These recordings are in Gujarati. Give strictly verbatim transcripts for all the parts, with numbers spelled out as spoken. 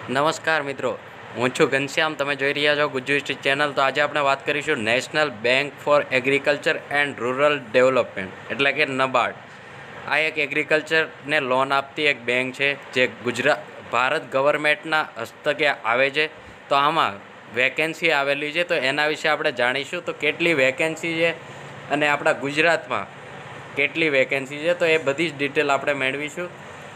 નમસ્કાર મિત્રો, હું છું ઘનશ્યામ. તમે જોઈ રહ્યા છો ગુજ્જુ હિસ્ટ્રી ચેનલ. તો આજે આપણે વાત કરીશું national bank for agriculture and rural development, એટલે કે નબાર્ડ. આ એક એગ્રીકલ્ચરને લોન આપતી એક બેંક છે જે ગુજરાત ભારત ગવર્મેન્ટના હસ્તકે આવે છે. તો આમાં વેકેન્સી આવેલી છે, તો એના વિશે આપણે જાણીશું. તો કેટલી વેકેન્સી છે અને આપણા ગુજરાતમાં કેટલી વેકેન્સી છે, તો એ બધી જ ડિટેલ આપણે મેળવીશું.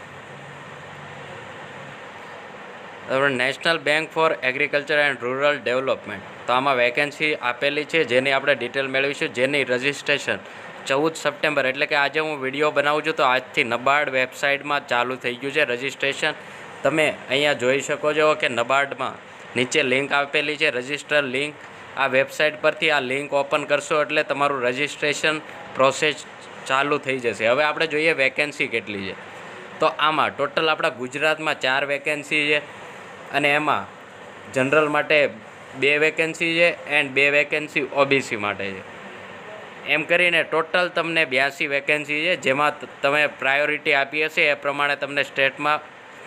National bank for agriculture and rural development, તો આમાં વેકેન્સી આપેલી છે જેની આપણે ડિટેલ મેળવીશું. જેની રજિસ્ટ્રેશન ચૌદ સપ્ટેમ્બર, એટલે કે આજે હું વિડીયો બનાવું છું તો આજથી નબાર્ડ વેબસાઇટમાં ચાલુ થઈ ગયું છે રજિસ્ટ્રેશન. તમે અહીંયા જોઈ શકો છો કે નબાર્ડમાં નીચે લિંક આપેલી છે, રજિસ્ટર લિંક. આ વેબસાઇટ પરથી આ લિંક ઓપન કરશો એટલે તમારું રજિસ્ટ્રેશન પ્રોસેસ ચાલુ થઈ જશે. હવે આપણે જોઈએ વેકેન્સી કેટલી છે. તો આમાં ટોટલ આપણા ગુજરાતમાં ચાર વેકેન્સી છે અને એમાં જનરલ માટે બે વેકેન્સી છે એન્ડ બે વેકેન્સી ઓબીસી માટે છે. એમ કરીને ટોટલ તમને બ્યાસી વેકેન્સી છે, જેમાં તમે પ્રાયોરિટી આપી હશે એ પ્રમાણે તમને સ્ટેટમાં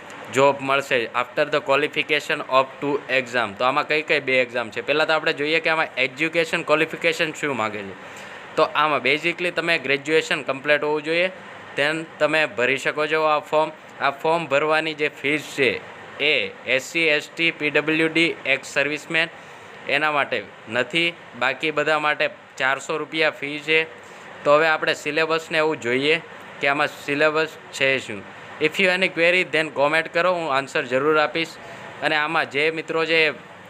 જોબ મળશે after the qualification of two exam. તો આમાં કઈ કઈ બે એક્ઝામ છે, પહેલાં તો આપણે જોઈએ કે આમાં એજ્યુકેશન ક્વોલિફિકેશન શું માગે છે. તો આમાં બેઝિકલી તમે ગ્રેજ્યુએશન કમ્પ્લીટ હોવું જોઈએ, તેન તમે ભરી શકો છો આ ફોર્મ. આ ફોર્મ ભરવાની જે ફીસ છે એ SC ST PWD ex serviceman એના માટે નથી, બાકી બધા માટે ચારસો રૂપિયા ફી છે. તો હવે આપણે સિલેબસને એવું જોઈએ કે આમાં સિલેબસ છે શું. If you any query then comment કરો, હું આન્સર જરૂર આપીશ. અને આમાં જે મિત્રો છે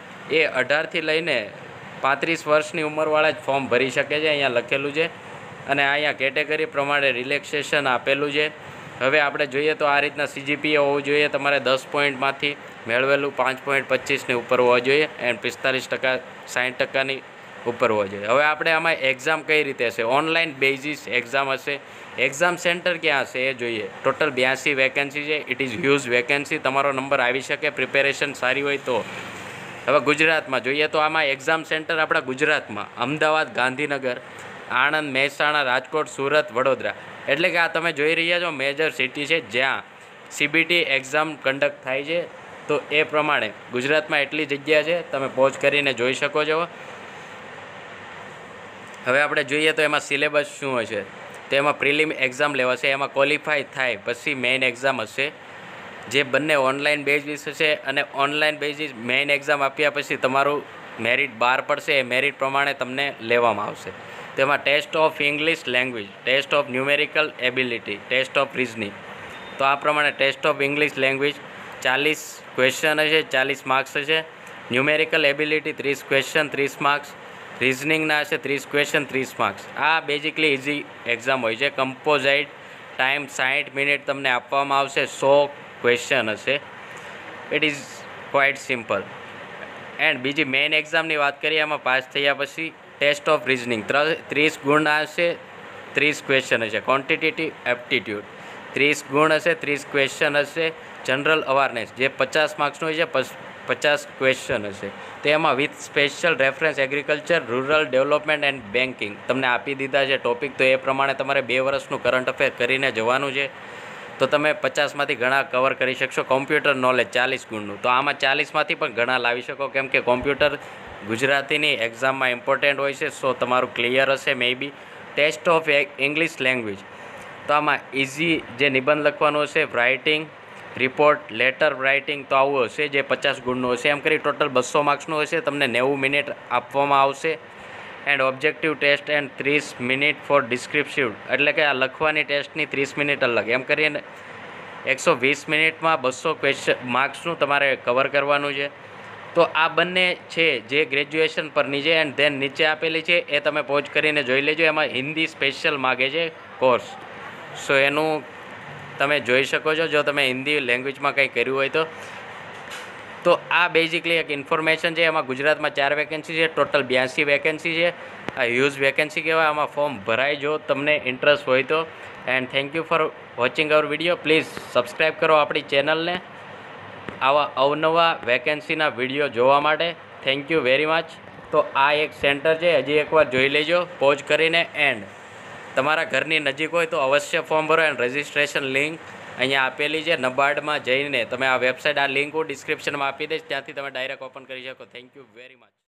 એ અઢારથી લઈને પાંત્રીસ વર્ષની ઉંમરવાળા જ ફોર્મ ભરી શકે છે, અહીંયા લખેલું છે. અને અહીંયા કેટેગરી પ્રમાણે રિલેક્સેશન આપેલું છે. હવે આપણે જોઈએ તો આ રીતના સીજીપીએ હોવું જોઈએ તમારે દસ પોઈન્ટમાંથી મેળવેલું પાંચ પોઈન્ટ પચીસની ઉપર હોવા જોઈએ એન્ડ પિસ્તાલીસ ટકા સાઠ ટકાની ઉપર હોવા જોઈએ. હવે આપણે આમાં એક્ઝામ કઈ રીતે હશે, ઓનલાઈન બેઝિસ એક્ઝામ હશે. એક્ઝામ સેન્ટર ક્યાં હશે એ જોઈએ. ટોટલ બ્યાસી વેકેન્સી છે, ઇટ ઇઝ હ્યુઝ વેકેન્સી. તમારો નંબર આવી શકે પ્રિપેરેશન સારી હોય તો. હવે ગુજરાતમાં જોઈએ તો આમાં એક્ઝામ સેન્ટર આપણા ગુજરાતમાં અમદાવાદ, ગાંધીનગર, આણંદ, મહેસાણા, રાજકોટ, સુરત, વડોદરા. એટલે કે આ તમે જોઈ રહ્યા છો મેજર સિટી છે જ્યાં સીબીટી એક્ઝામ કન્ડક્ટ થાય છે. તો એ પ્રમાણે ગુજરાતમાં એટલી જગ્યા છે, તમે પોઝ કરીને જોઈ શકો છો. હવે આપણે જોઈએ તો એમાં સિલેબસ શું હશે. તો એમાં પ્રિલિમ એક્ઝામ લેવાશે, એમાં ક્વોલિફાય થાય પછી મેઇન એક્ઝામ હશે, જે બંને ઓનલાઈન બેઝિસ હશે. અને ઓનલાઈન બેઝિસ મેઇન એક્ઝામ આપ્યા પછી તમારું મેરિટ બહાર પડશે, એ મેરિટ પ્રમાણે તમને લેવામાં આવશે. તેમાં test of English language, test of numerical ability, test of reasoning. તો આ પ્રમાણે ટેસ્ટ ઓફ ઇંગ્લિશ લેંગ્વેજ ચાલીસ ક્વેશ્ચન હશે, ચાલીસ માર્ક્સ હશે. ન્યુમેરિકલ એબિલિટી ત્રીસ ક્વેશ્ચન, ત્રીસ માર્ક્સ. રિઝનિંગના હશે ત્રીસ ક્વેશ્ચન, ત્રીસ માર્ક્સ. આ બેઝિકલી ઇઝી એક્ઝામ હોય છે. કમ્પોઝાઇટ ટાઈમ સાઠ મિનિટ તમને આપવામાં આવશે, સો ક્વેશ્ચન હશે. It is quite simple. And બીજી મેઇન એક્ઝામની વાત કરીએ, એમાં પાસ થયા પછી ટેસ્ટ ઓફ રિઝનિંગ ત્રીસ ગુણ હશે, ત્રીસ ક્વેશ્ચન હશે. ક્વોન્ટિટેટિવ એપ્ટિટ્યૂડ ત્રીસ ગુણ હશે, ત્રીસ ક્વેશ્ચન હશે. જનરલ અવારનેસ જે પચાસ માર્ક્સનું હોય છે, પચાસ ક્વેશ્ચન હશે. તેમાં with special reference agriculture, rural development and banking તમને આપી દીધા છે ટોપિક. તો એ પ્રમાણે તમારે બે વર્ષનું કરંટ અફેર કરીને જવાનું છે. તો તમે પચાસમાંથી ઘણા કવર કરી શકશો. કોમ્પ્યુટર નોલેજ ચાલીસ ગુણનું, તો આમાં ચાલીસમાંથી પણ ઘણા લાવી શકો, કેમ કે કોમ્પ્યુટર ગુજરાતીની એક્ઝામમાં ઇમ્પોર્ટન્ટ હોય છે. સો તમારું ક્લિયર હશે maybe. Test of English language, તો આમાં ઇઝી જે નિબંધ લખવાનું હશે, રાઇટિંગ, રિપોર્ટ, લેટર રાઇટિંગ, તો આવું હશે જે પચાસ ગુણનું હશે. એમ કરી ટોટલ બસો માર્ક્સનું હશે. તમને નેવું મિનિટ આપવામાં આવશે. એન્ડ ઓબ્જેક્ટિવ ટેસ્ટ એન્ડ ત્રીસ મિનિટ ફોર ડિસ્ક્રિપ્ટિવ, એટલે કે આ લખવાની ટેસ્ટની ત્રીસ મિનિટ અલગ. એમ કરીને એકસો વીસ મિનિટમાં બસો ક્વેશ્ચન માર્ક્સનું તમારે કવર કરવાનું છે. તો આ બંને છે જે ગ્રેજ્યુએશન પરની છે. એન્ડ ધેન નીચે આપેલી છે એ તમે પોઝ કરીને જોઈ લેજો. એમાં હિન્દી સ્પેશિયલ માગે છે કોર્સ, સો એનું તમે જોઈ શકો છો જો તમે હિન્દી લેંગ્વેજમાં કંઈ કર્યું હોય તો. તો આ બેઝિકલી એક ઇન્ફોર્મેશન છે. એમાં ગુજરાતમાં ચાર વેકેન્સી છે, ટોટલ બ્યાસી વેકેન્સી છે. આ હ્યુઝ વેકેન્સી કહેવાય. આમાં ફોર્મ ભરાય જો તમને ઇન્ટરેસ્ટ હોય તો. And thank you for watching our video. Please subscribe કરો આપણી ચેનલને આવા અવનવા વેકેન્સીના વિડીયો જોવા માટે. Thank you very much. તો આ એક સેન્ટર છે, હજી એકવાર જોઈ લેજો પોઝ કરીને. એન્ડ તમારા ઘરની નજીક હોય તો અવશ્ય ફોર્મ ભરો. એન્ડ રજિસ્ટ્રેશન લિંક અહીંયા આપેલી છે નબાર્ડમાં જઈને તમે આ વેબસાઇટ, આ લિંક હું ડિસ્ક્રિપ્શનમાં આપી દઈશ, ત્યાંથી તમે ડાયરેક્ટ ઓપન કરી શકો. Thank you very much.